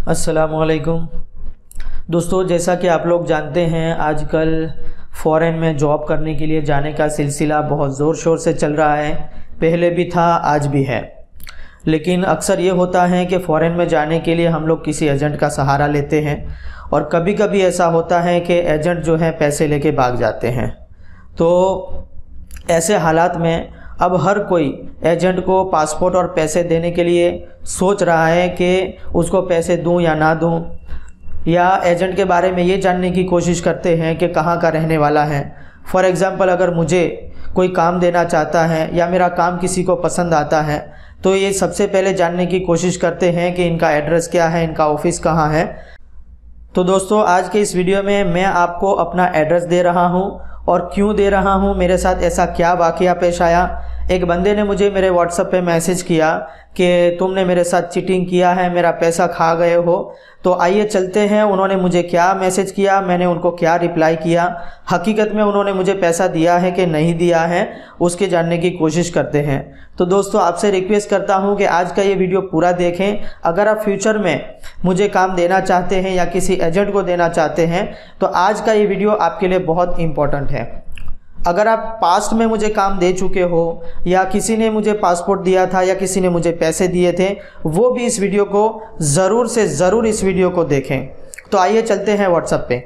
अस्सलामुअलैकुम दोस्तों, जैसा कि आप लोग जानते हैं आजकल फ़ॉरेन में जॉब करने के लिए जाने का सिलसिला बहुत ज़ोर शोर से चल रहा है। पहले भी था, आज भी है। लेकिन अक्सर ये होता है कि फ़ॉरेन में जाने के लिए हम लोग किसी एजेंट का सहारा लेते हैं और कभी कभी ऐसा होता है कि एजेंट जो है पैसे लेके भाग जाते हैं। तो ऐसे हालात में अब हर कोई एजेंट को पासपोर्ट और पैसे देने के लिए सोच रहा है कि उसको पैसे दूं या ना दूं, या एजेंट के बारे में ये जानने की कोशिश करते हैं कि कहाँ का रहने वाला है। फॉर एग्ज़ाम्पल, अगर मुझे कोई काम देना चाहता है या मेरा काम किसी को पसंद आता है तो ये सबसे पहले जानने की कोशिश करते हैं कि इनका एड्रेस क्या है, इनका ऑफिस कहाँ है। तो दोस्तों, आज के इस वीडियो में मैं आपको अपना एड्रेस दे रहा हूँ और क्यों दे रहा हूँ, मेरे साथ ऐसा क्या वाक़या पेश आया। एक बंदे ने मुझे मेरे व्हाट्सएप पे मैसेज किया कि तुमने मेरे साथ चीटिंग किया है, मेरा पैसा खा गए हो। तो आइए चलते हैं उन्होंने मुझे क्या मैसेज किया, मैंने उनको क्या रिप्लाई किया, हकीकत में उन्होंने मुझे पैसा दिया है कि नहीं दिया है, उसके जानने की कोशिश करते हैं। तो दोस्तों, आपसे रिक्वेस्ट करता हूं कि आज का ये वीडियो पूरा देखें। अगर आप फ्यूचर में मुझे काम देना चाहते हैं या किसी एजेंट को देना चाहते हैं तो आज का ये वीडियो आपके लिए बहुत इम्पोर्टेंट है। अगर आप पास्ट में मुझे काम दे चुके हो या किसी ने मुझे पासपोर्ट दिया था या किसी ने मुझे पैसे दिए थे, वो भी इस वीडियो को ज़रूर से ज़रूर इस वीडियो को देखें। तो आइए चलते हैं व्हाट्सएप पे।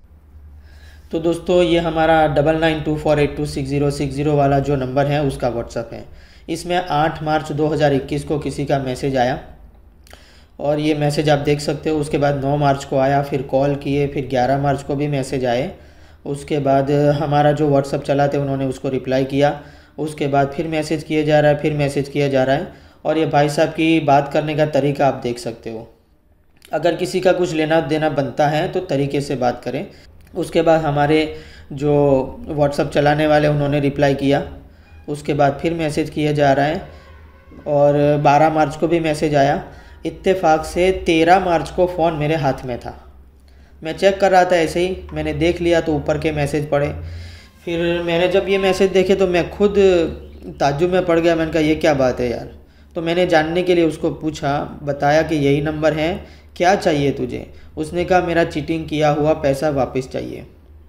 तो दोस्तों, ये हमारा 9924826060 वाला जो नंबर है उसका व्हाट्सएप है। इसमें 8 मार्च 2021 को किसी का मैसेज आया और ये मैसेज आप देख सकते हो। उसके बाद 9 मार्च को आया, फिर कॉल किए, फिर 11 मार्च को भी मैसेज आए। उसके बाद हमारा जो व्हाट्सअप चलाते उन्होंने उसको रिप्लाई किया। उसके बाद फिर मैसेज किया जा रहा है, फिर मैसेज किया जा रहा है। और ये भाई साहब की बात करने का तरीका आप देख सकते हो। अगर किसी का कुछ लेना देना बनता है तो तरीके से बात करें। उसके बाद हमारे जो व्हाट्सअप चलाने वाले उन्होंने रिप्लाई किया। उसके बाद फिर मैसेज किया जा रहा है और 12 मार्च को भी मैसेज आया। इत्तेफाक से 13 मार्च को फ़ोन मेरे हाथ में था। मैं चेक कर रहा था, ऐसे ही मैंने देख लिया तो ऊपर के मैसेज पढ़े। फिर मैंने जब ये मैसेज देखे तो मैं खुद ताज्जुब में पड़ गया। मैंने कहा ये क्या बात है यार। तो मैंने जानने के लिए उसको पूछा, बताया कि यही नंबर है, क्या चाहिए तुझे। उसने कहा मेरा चीटिंग किया हुआ पैसा वापस चाहिए।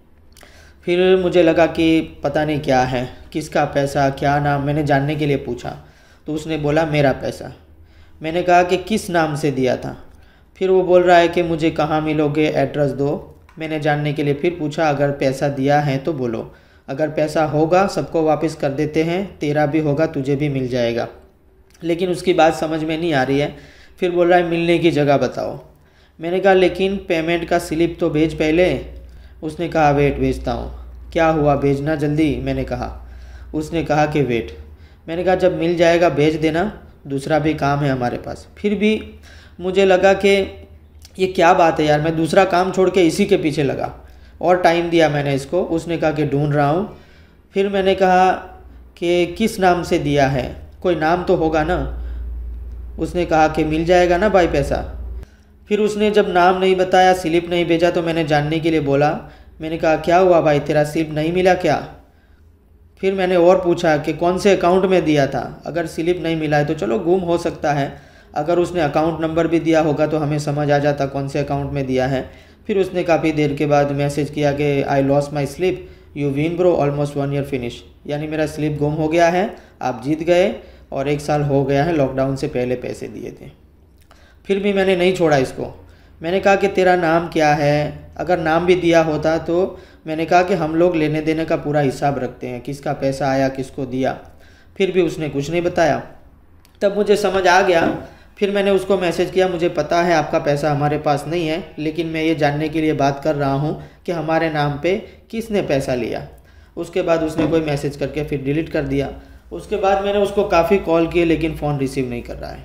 फिर मुझे लगा कि पता नहीं क्या है, किसका पैसा, क्या नाम, मैंने जानने के लिए पूछा तो उसने बोला मेरा पैसा। मैंने कहा कि किस नाम से दिया था। फिर वो बोल रहा है कि मुझे कहाँ मिलोगे, एड्रेस दो। मैंने जानने के लिए फिर पूछा, अगर पैसा दिया है तो बोलो, अगर पैसा होगा सबको वापस कर देते हैं, तेरा भी होगा, तुझे भी मिल जाएगा। लेकिन उसकी बात समझ में नहीं आ रही है। फिर बोल रहा है मिलने की जगह बताओ। मैंने कहा लेकिन पेमेंट का स्लिप तो भेज पहले। उसने कहा वेट भेजता हूँ। क्या हुआ, भेजना जल्दी, मैंने कहा। उसने कहा कि वेट। मैंने कहा जब मिल जाएगा भेज देना, दूसरा भी काम है हमारे पास। फिर भी मुझे लगा कि ये क्या बात है यार, मैं दूसरा काम छोड़ के इसी के पीछे लगा और टाइम दिया मैंने इसको। उसने कहा कि ढूंढ रहा हूँ। फिर मैंने कहा कि किस नाम से दिया है, कोई नाम तो होगा ना। उसने कहा कि मिल जाएगा ना भाई पैसा। फिर उसने जब नाम नहीं बताया, स्लिप नहीं भेजा तो मैंने जानने के लिए बोला। मैंने कहा क्या हुआ भाई, तेरा स्लिप नहीं मिला क्या। फिर मैंने और पूछा कि कौन से अकाउंट में दिया था। अगर स्लिप नहीं मिला है तो चलो गुम हो सकता है, अगर उसने अकाउंट नंबर भी दिया होगा तो हमें समझ आ जाता कौन से अकाउंट में दिया है। फिर उसने काफ़ी देर के बाद मैसेज किया कि I lost my slip, you win bro, almost 1 year finish. यानी मेरा स्लिप गुम हो गया है, आप जीत गए और 1 साल हो गया है, लॉकडाउन से पहले पैसे दिए थे। फिर भी मैंने नहीं छोड़ा इसको। मैंने कहा कि तेरा नाम क्या है। अगर नाम भी दिया होता तो मैंने कहा कि हम लोग लेने देने का पूरा हिसाब रखते हैं, किसका पैसा आया, किसको दिया। फिर भी उसने कुछ नहीं बताया। तब मुझे समझ आ गया। फिर मैंने उसको मैसेज किया, मुझे पता है आपका पैसा हमारे पास नहीं है, लेकिन मैं ये जानने के लिए बात कर रहा हूँ कि हमारे नाम पे किसने पैसा लिया। उसके बाद उसने कोई मैसेज करके फिर डिलीट कर दिया। उसके बाद मैंने उसको काफ़ी कॉल किए लेकिन फ़ोन रिसीव नहीं कर रहा है।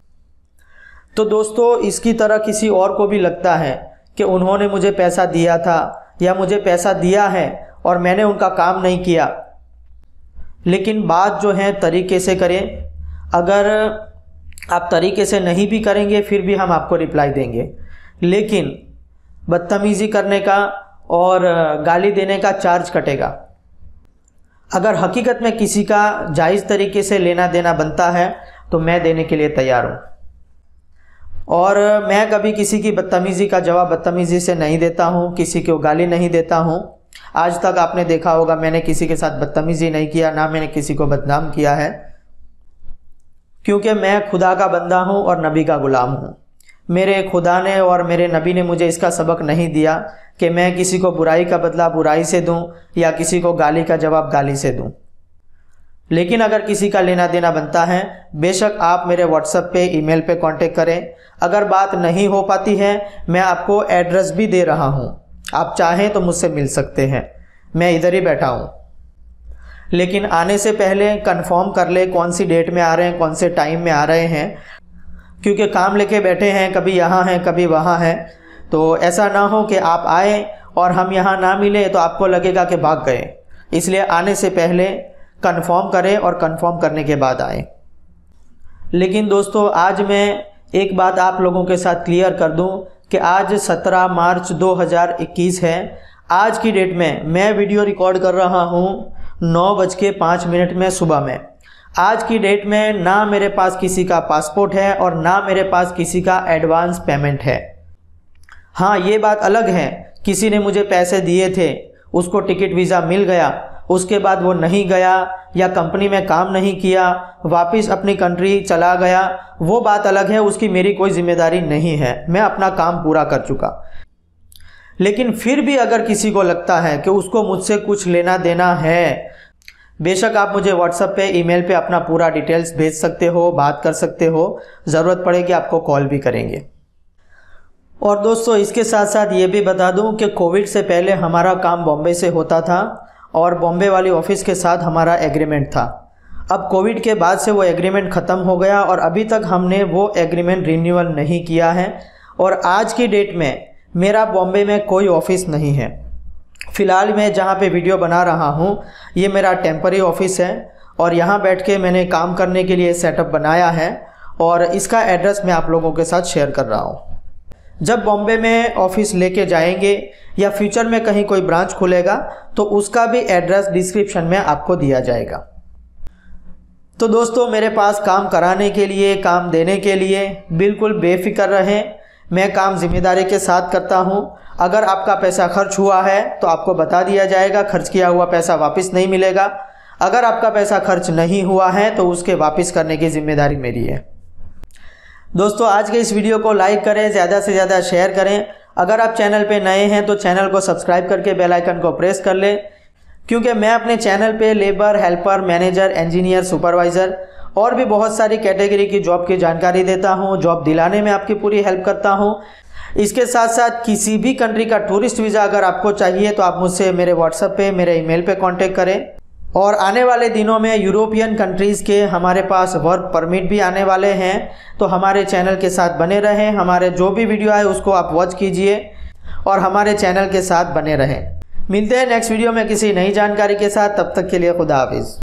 तो दोस्तों, इसकी तरह किसी और को भी लगता है कि उन्होंने मुझे पैसा दिया था या मुझे पैसा दिया है और मैंने उनका काम नहीं किया। लेकिन बात जो है तरीके से करें। अगर आप तरीके से नहीं भी करेंगे फिर भी हम आपको रिप्लाई देंगे, लेकिन बदतमीज़ी करने का और गाली देने का चार्ज कटेगा। अगर हकीकत में किसी का जायज़ तरीके से लेना देना बनता है तो मैं देने के लिए तैयार हूँ। और मैं कभी किसी की बदतमीज़ी का जवाब बदतमीज़ी से नहीं देता हूँ, किसी को गाली नहीं देता हूँ। आज तक आपने देखा होगा मैंने किसी के साथ बदतमीज़ी नहीं किया, ना मैंने किसी को बदनाम किया है, क्योंकि मैं खुदा का बंदा हूँ और नबी का ग़ुलाम हूँ। मेरे खुदा ने और मेरे नबी ने मुझे इसका सबक नहीं दिया कि मैं किसी को बुराई का बदला बुराई से दूँ या किसी को गाली का जवाब गाली से दूँ। लेकिन अगर किसी का लेना देना बनता है, बेशक आप मेरे व्हाट्सएप पे, ईमेल पे कांटेक्ट करें। अगर बात नहीं हो पाती है, मैं आपको एड्रेस भी दे रहा हूँ, आप चाहें तो मुझसे मिल सकते हैं, मैं इधर ही बैठा हूँ। लेकिन आने से पहले कंफर्म कर ले कौन सी डेट में आ रहे हैं, कौन से टाइम में आ रहे हैं, क्योंकि काम लेके बैठे हैं, कभी यहाँ हैं कभी वहाँ हैं। तो ऐसा ना हो कि आप आए और हम यहाँ ना मिले तो आपको लगेगा कि भाग गए। इसलिए आने से पहले कंफर्म करें और कंफर्म करने के बाद आए। लेकिन दोस्तों, आज मैं एक बात आप लोगों के साथ क्लियर कर दूं कि आज 17 मार्च 2021 है। आज की डेट में मैं वीडियो रिकॉर्ड कर रहा हूं 9:05 में सुबह में। आज की डेट में ना मेरे पास किसी का पासपोर्ट है और ना मेरे पास किसी का एडवांस पेमेंट है। हाँ, ये बात अलग है, किसी ने मुझे पैसे दिए थे, उसको टिकट वीज़ा मिल गया, उसके बाद वो नहीं गया या कंपनी में काम नहीं किया, वापस अपनी कंट्री चला गया, वो बात अलग है, उसकी मेरी कोई जिम्मेदारी नहीं है, मैं अपना काम पूरा कर चुका। लेकिन फिर भी अगर किसी को लगता है कि उसको मुझसे कुछ लेना देना है, बेशक आप मुझे व्हाट्सएप पे, ईमेल पे अपना पूरा डिटेल्स भेज सकते हो, बात कर सकते हो, ज़रूरत पड़ेगी आपको कॉल भी करेंगे। और दोस्तों, इसके साथ साथ ये भी बता दूं कि कोविड से पहले हमारा काम बॉम्बे से होता था और बॉम्बे वाली ऑफ़िस के साथ हमारा एग्रीमेंट था। अब कोविड के बाद से वो एग्रीमेंट ख़त्म हो गया और अभी तक हमने वो एग्रीमेंट रिन्यूअल नहीं किया है। और आज की डेट में मेरा बॉम्बे में कोई ऑफ़िस नहीं है। फ़िलहाल मैं जहाँ पे वीडियो बना रहा हूँ, ये मेरा टेम्पररी ऑफ़िस है और यहाँ बैठ के मैंने काम करने के लिए सेटअप बनाया है और इसका एड्रेस मैं आप लोगों के साथ शेयर कर रहा हूँ। जब बॉम्बे में ऑफ़िस लेके जाएंगे या फ्यूचर में कहीं कोई ब्रांच खुलेगा तो उसका भी एड्रेस डिस्क्रिप्शन में आपको दिया जाएगा। तो दोस्तों, मेरे पास काम कराने के लिए, काम देने के लिए बिल्कुल बेफिक्र रहें। मैं काम जिम्मेदारी के साथ करता हूं। अगर आपका पैसा खर्च हुआ है तो आपको बता दिया जाएगा, खर्च किया हुआ पैसा वापस नहीं मिलेगा। अगर आपका पैसा खर्च नहीं हुआ है तो उसके वापस करने की जिम्मेदारी मेरी है। दोस्तों, आज के इस वीडियो को लाइक करें, ज़्यादा से ज़्यादा शेयर करें। अगर आप चैनल पे नए हैं तो चैनल को सब्सक्राइब करके बेल आइकन को प्रेस कर लें, क्योंकि मैं अपने चैनल पे labour, helper, manager, engineer, supervisor और भी बहुत सारी कैटेगरी की जॉब की जानकारी देता हूं, जॉब दिलाने में आपकी पूरी हेल्प करता हूं। इसके साथ साथ किसी भी कंट्री का टूरिस्ट वीज़ा अगर आपको चाहिए तो आप मुझसे मेरे व्हाट्सएप पे, मेरे ईमेल पे कांटेक्ट करें। और आने वाले दिनों में यूरोपियन कंट्रीज़ के हमारे पास वर्क परमिट भी आने वाले हैं, तो हमारे चैनल के साथ बने रहें। हमारे जो भी वीडियो आए उसको आप वॉच कीजिए और हमारे चैनल के साथ बने रहें। मिलते हैं नेक्स्ट वीडियो में किसी नई जानकारी के साथ, तब तक के लिए खुदा हाफिज़।